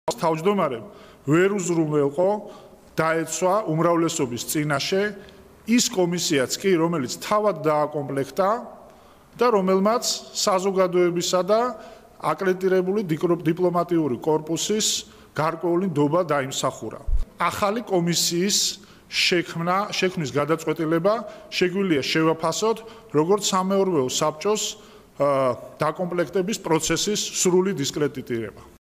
თავმჯდომარემ ვერ უზრუნველყო დაეცვა უმრავლესობის წინაშე ის კომისიაც კი, რომელიც თავად დააკომპლექტა და რომელმაც საზოგადოებისა და აკრედიტირებული დიპლომატიური კორპუსის გარკვეული ნდობა დაიმსახურა. ახალი კომისიის შექმნის გადაწყვეტილება შეგვიძლია შევაფასოთ როგორც სამეურვეო საბჭოს დაკომპლექტების პროცესის სრული დისკრედიტირება.